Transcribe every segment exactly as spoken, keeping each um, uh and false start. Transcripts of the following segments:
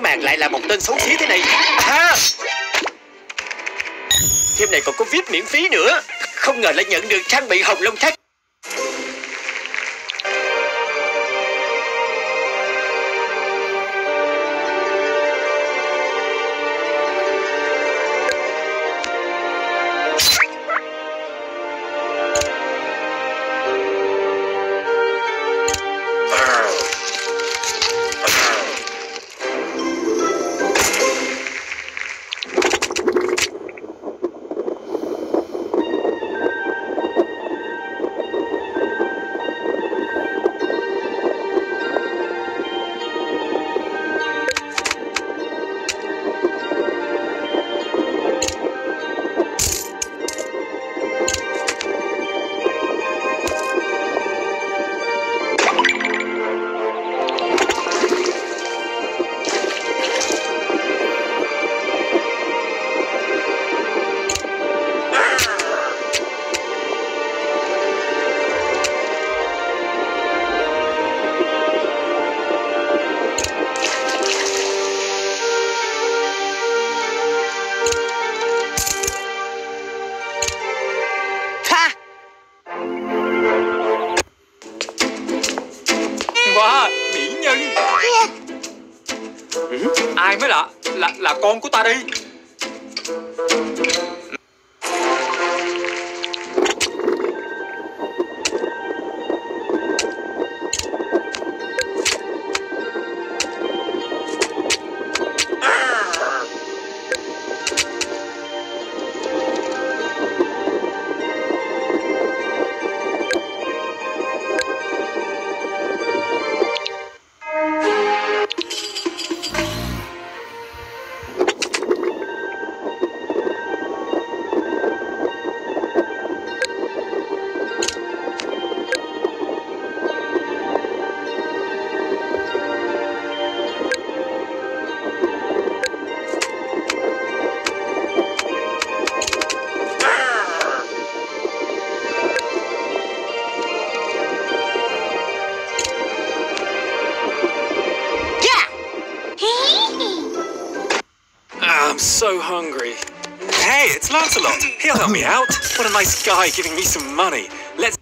màn lại là một tên xấu xí thế này. À, game này còn có vê i pê miễn phí nữa. Không ngờ lại nhận được trang bị hồng long thác. Ai mới là là là con của ta đi? I'm so hungry. Hey, it's Lancelot. He'll help me out. What a nice guy giving me some money. Let's...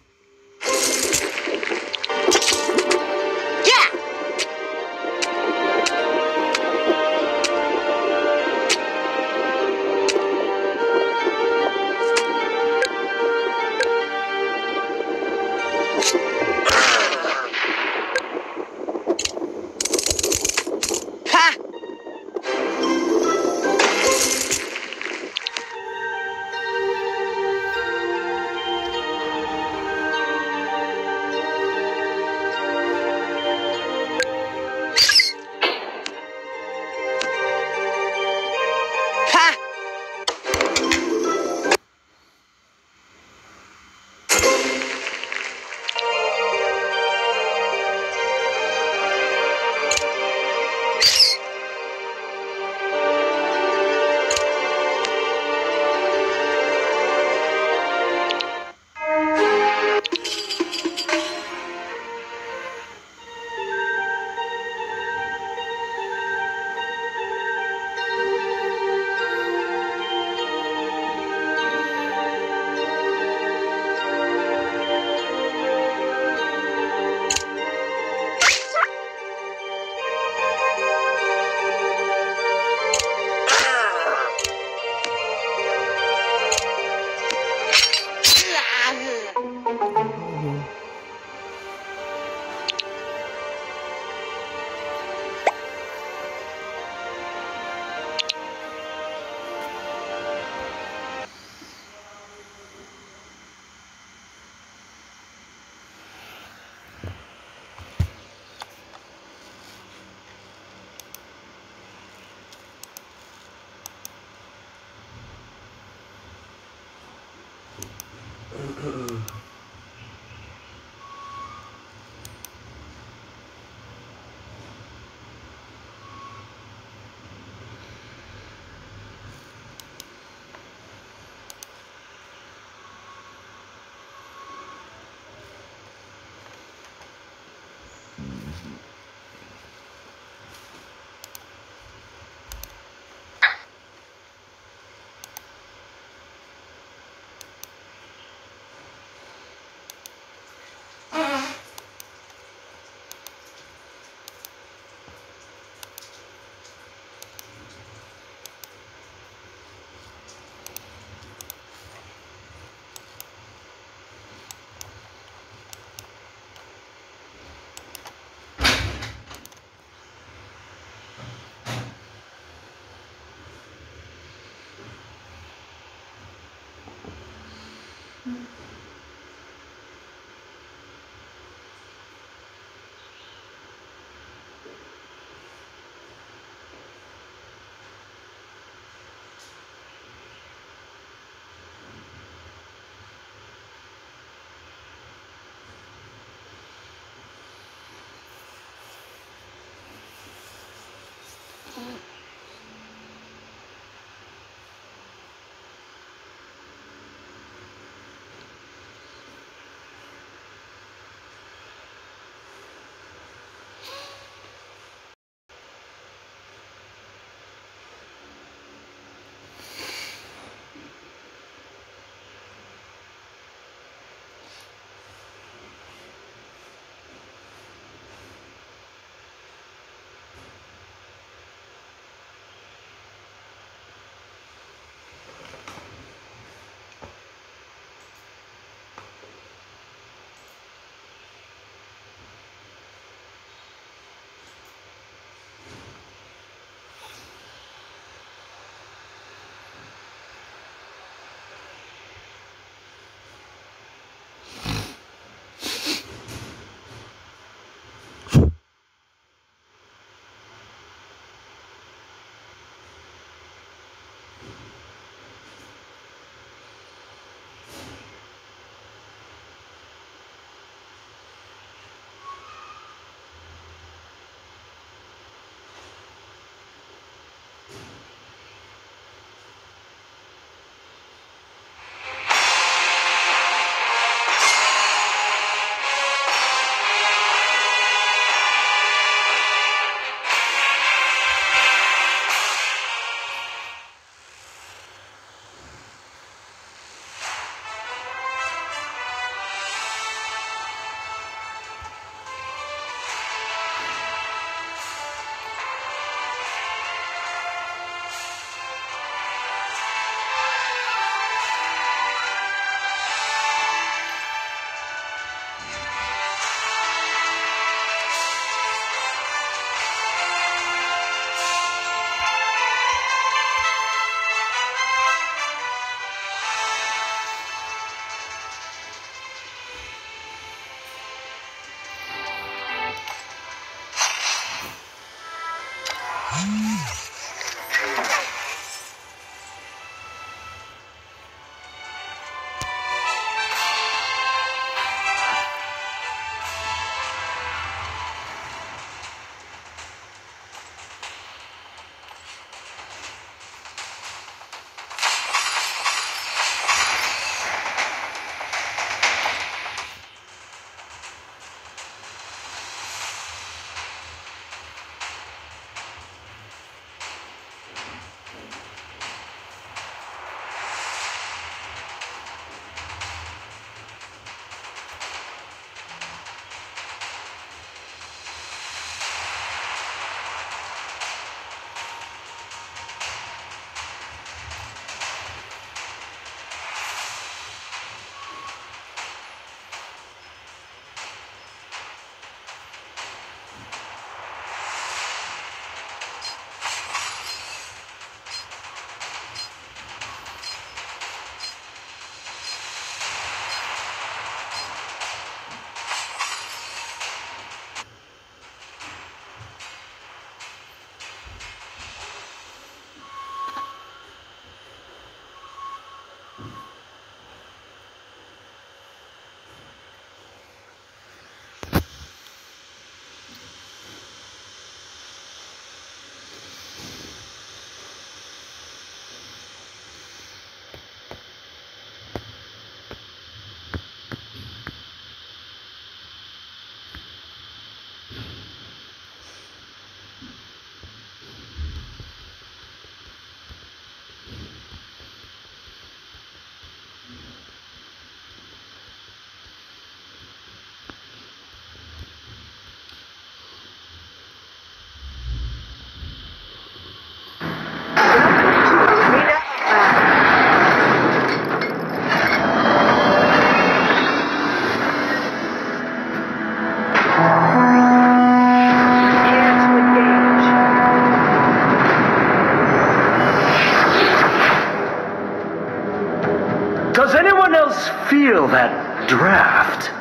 Does anyone else feel that draft?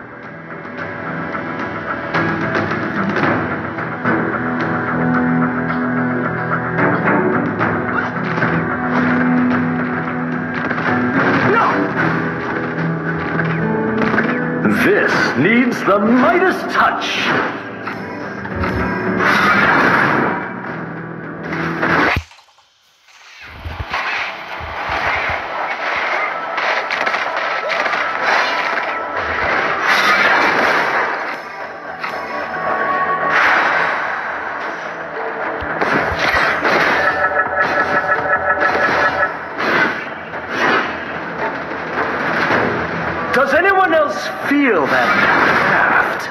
This needs the Midas touch. Does anyone else feel that draft?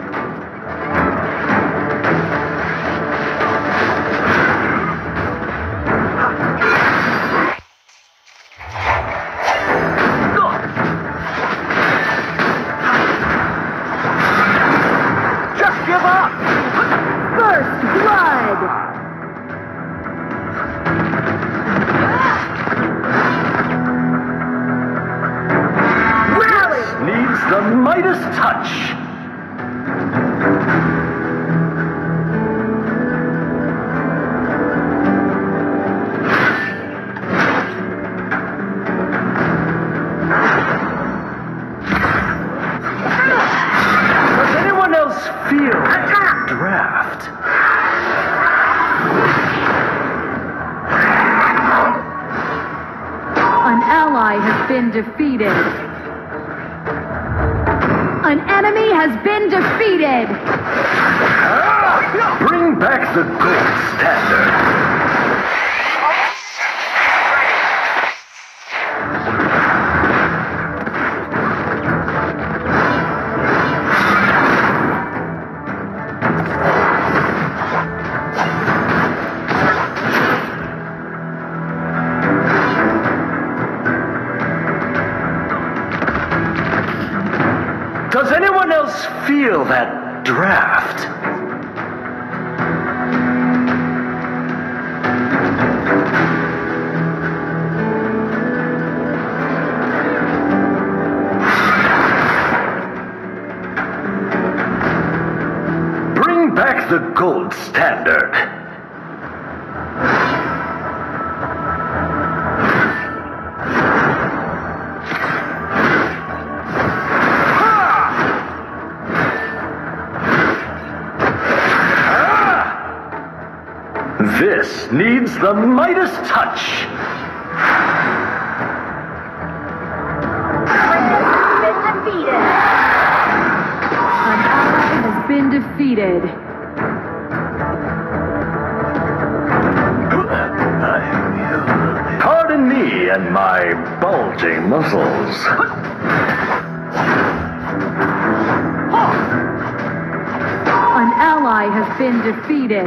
Just give up! First blood! Needs the Midas touch. Does anyone else feel that draft? An ally has been defeated. An enemy has been defeated! Bring back the gold standard. Does anyone else feel that draft? Bring back the gold standard. This needs the Midas touch. An ally has been defeated. Pardon me and my bulging muscles. An ally has been defeated.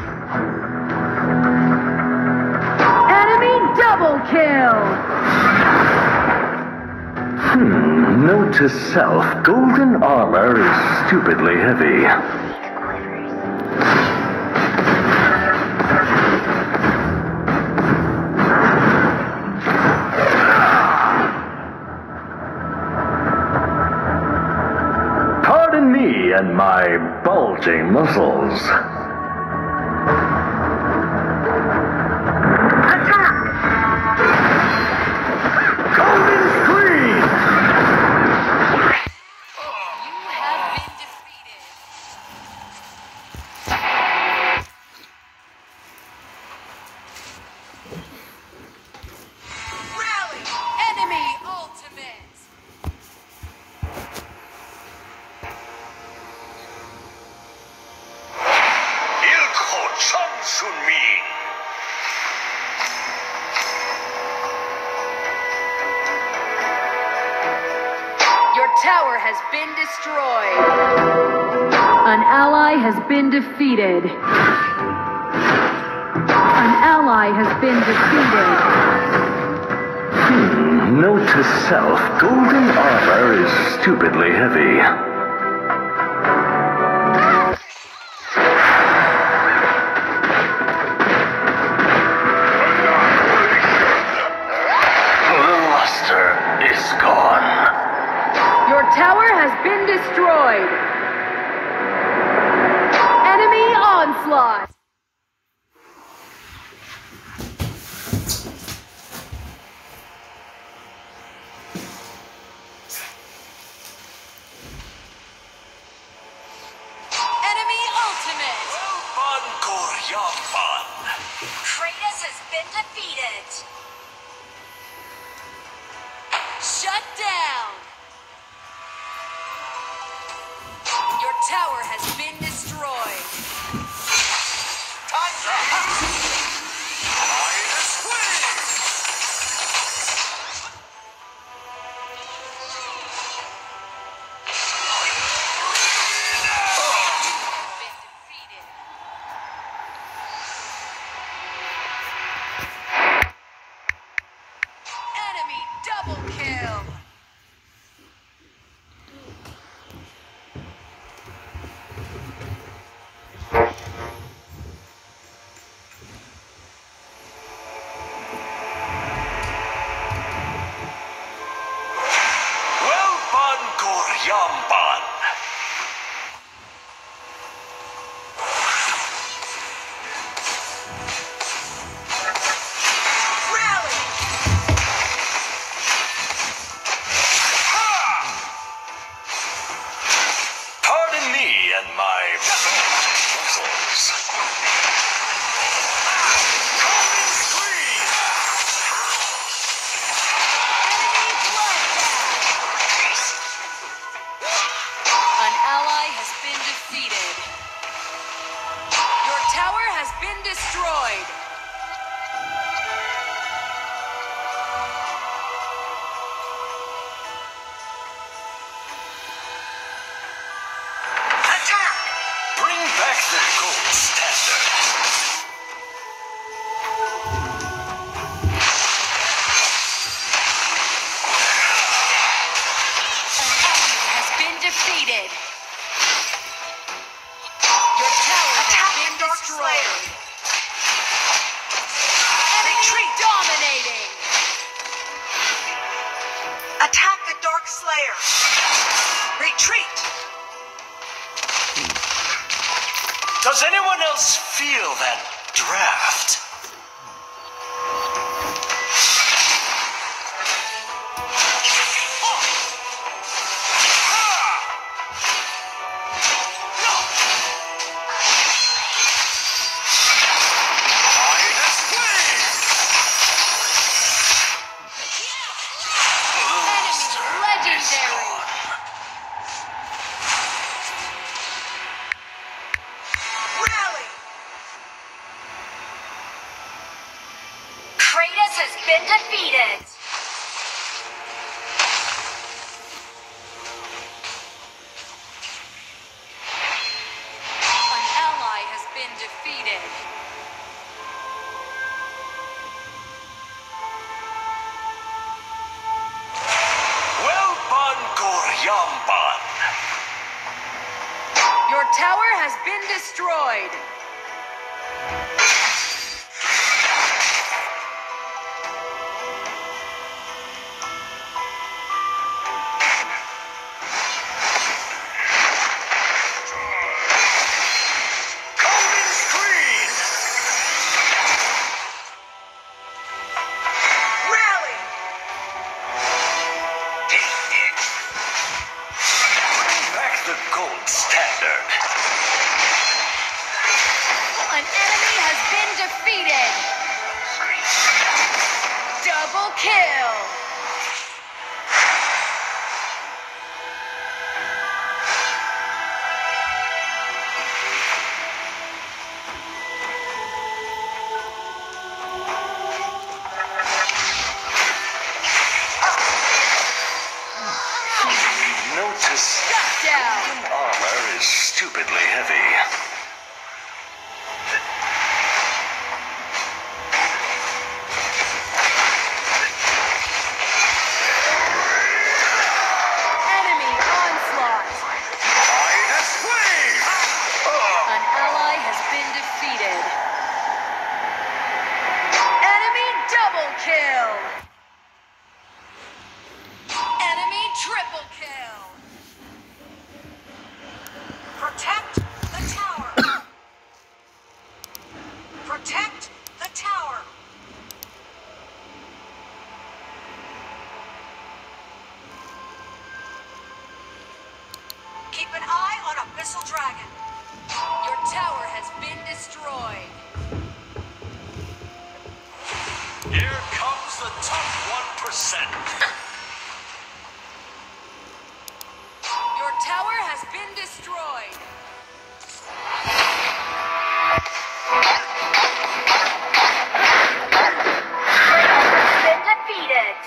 Enemy double kill! Hmm, note to self, golden armor is stupidly heavy. Pardon me and my bulging muscles. Your tower has been destroyed. An ally has been defeated. An ally has been defeated. Hmm, note to self, golden armor is stupidly heavy. Luster. tower has been destroyed. Enemy onslaught. Enemy ultimate. Kratos has been defeated. Shut down. Your tower has been destroyed. Time's up. Enemy double kill. Rally. Pardon me and my muscles. Enemy bloodbath. An ally has been defeated. Your tower has been destroyed. Attack! Bring back the gold standard. An enemy has been defeated. Your tower has been destroyed. Enemy dominating. Attack the Dark Slayer! Retreat! Does anyone else feel that draft? Enemy legendary. Rally! Kratos has been defeated. An ally has been defeated. Well done, Goryamban. Your tower has been destroyed. Golden screen! Rally! Bring back the gold standard. An enemy has been defeated. Double kill. Notice Shut down. armor is stupidly heavy. Enemy onslaught. Midas Wave! An ally has been defeated. Enemy double kill. Enemy triple kill. Keep an eye on Abyssal Dragon. Your tower has been destroyed. Here comes the top one percent. Your tower has been destroyed. Been defeated.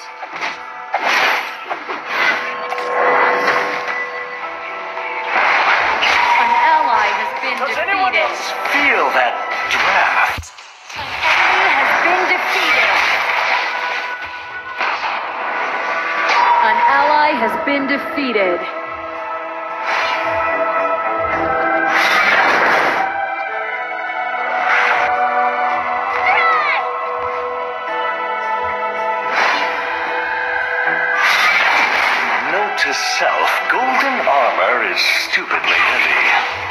An ally has been Does defeated. anyone else feel that draft? An enemy has been defeated. An ally has been defeated. Note to self, golden armor is stupidly heavy.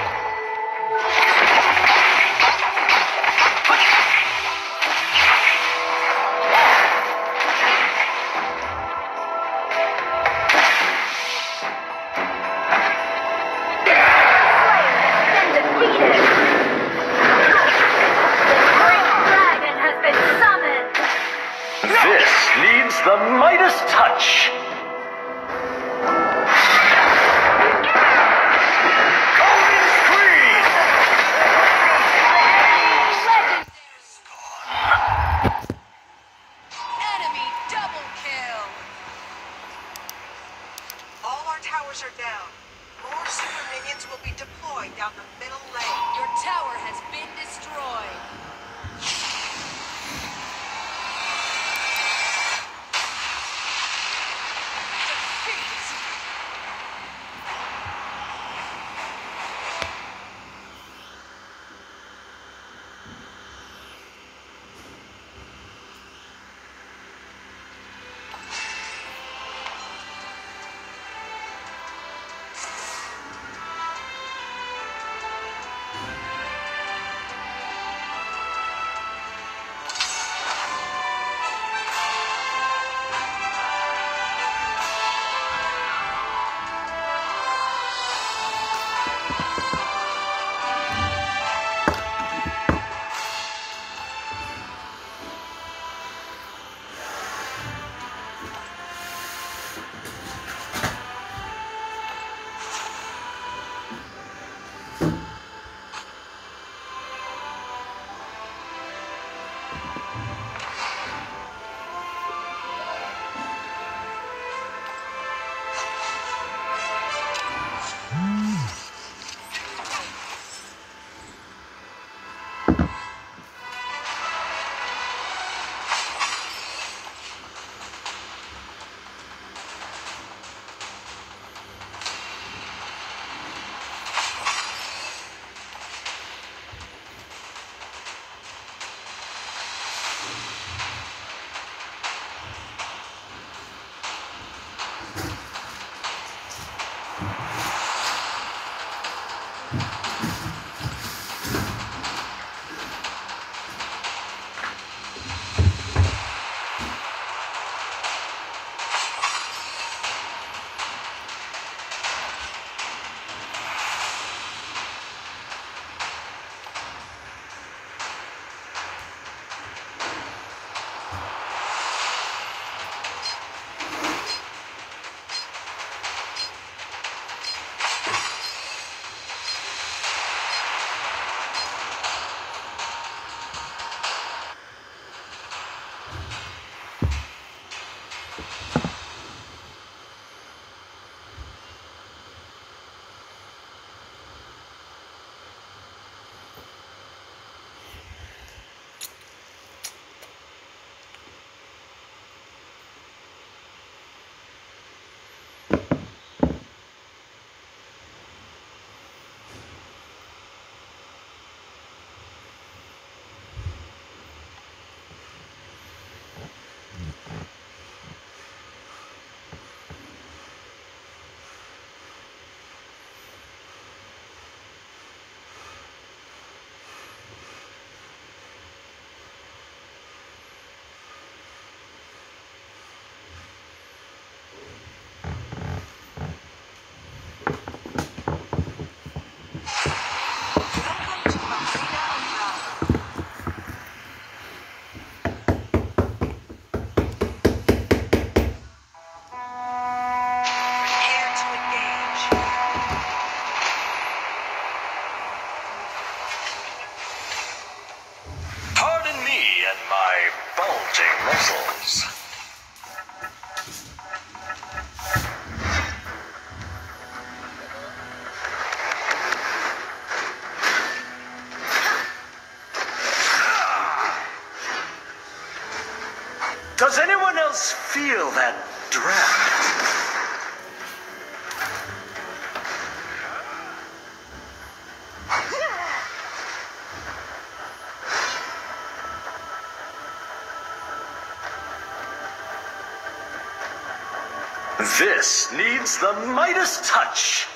Been defeated. The great dragon has been summoned. This needs the Midas touch. Golden screen! Legend. Enemy double kill. All our towers are down. More super minions will be deployed down the middle lane. Your tower has been destroyed. Defeat. Does anyone else feel that draft? This needs the Midas touch.